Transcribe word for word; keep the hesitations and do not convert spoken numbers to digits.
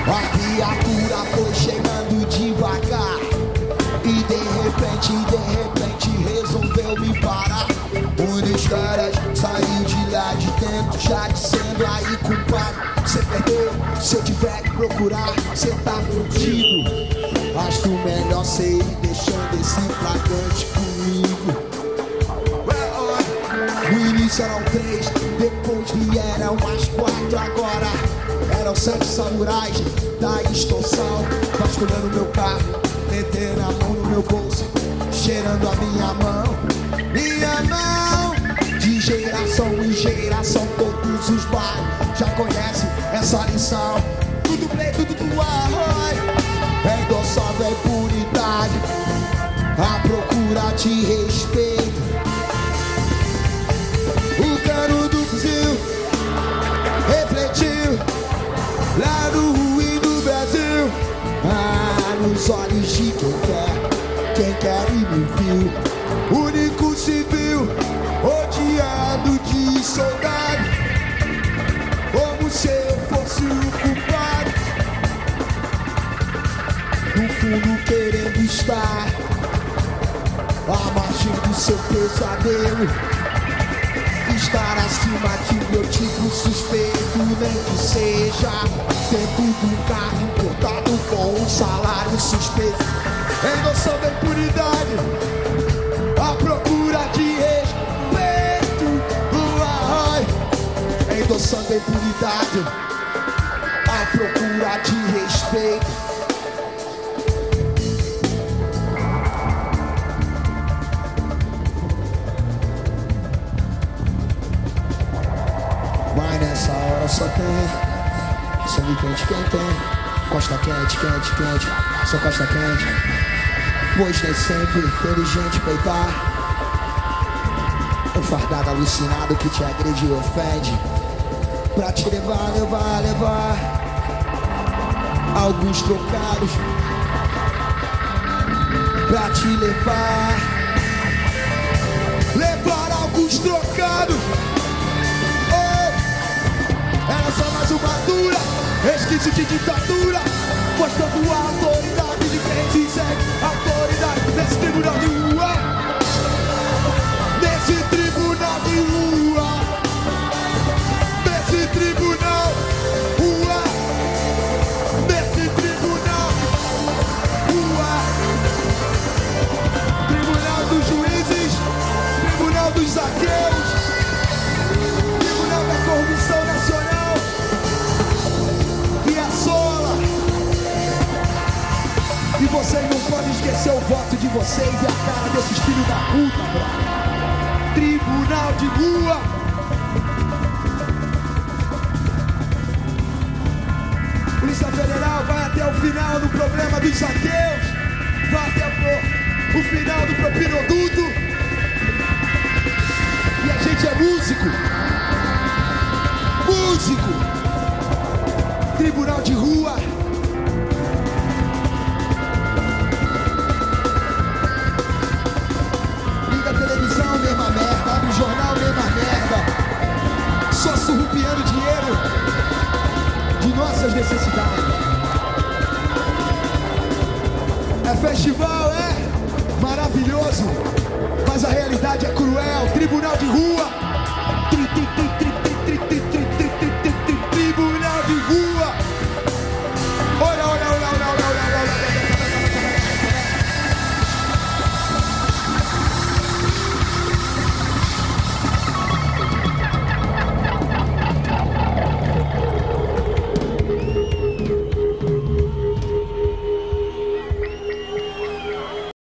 A viatura foi chegando devagar e de repente, de repente resolveu me parar. Um dos caras saiu de lá de dentro já dizendo: aí compadre, cê perdeu, se eu tiver que procurar, cê tá fudido. Acho melhor cê ir deixando esse flagrante comigo. No início eram três, depois vieram mais quatro. Agora eram sete samurais da extorsão, vasculhando meu carro, metendo a mão no meu bolso, cheirando a minha mão. Minha mão, de geração em geração, todos os bairros já conhecem essa lição. Tudo preto, tudo arroz, endossando a impunidade, à procura de respeito. O cano do fuzil refletiu lá no ruim do Brasil. Ah, nos olhos de quem quer, quem quer e me viu. Único civil, odiado de soldado, como se eu fosse o culpado. No fundo querendo estar à margem do seu pesadelo, estar acima de meu tipo suspeito, nem que seja dentro de um carro importado com um salário suspeito. Endossando a impunidade, à procura de respeito. Uai. Endossando a impunidade, à procura de respeito. Mas nessa hora só tem sangue quente quem tem. Costa quente, quente, quente, só costa quente. Pois nem sempre inteligente peitar um fardado alucinado que te agride e ofende, pra te levar, levar, levar alguns trocados, pra te levar, levar alguns trocados. Era só mais uma dura, resquício de ditadura, mostrando a autoridade de quem se segue. Autoridade nesse tribunal de rua, nesse tribunal de rua, nesse tribunal, rua, nesse tribunal, rua. Tribunal dos juízes, tribunal dos zaqueiros, tribunal da corrupção nacional. E vocês não podem esquecer o voto de vocês e a cara desses filhos da puta, brother. Tribunal de rua. Polícia Federal vai até o final do problema dos saqueus, vai até o, o final do propinoduto. E a gente é músico. Músico. Tribunal de rua. Mesma merda, abre o jornal, mesma merda. Só surrupiando dinheiro de nossas necessidades. É festival, é maravilhoso, mas a realidade é cruel. Tribunal de rua. Tri, tri, tri.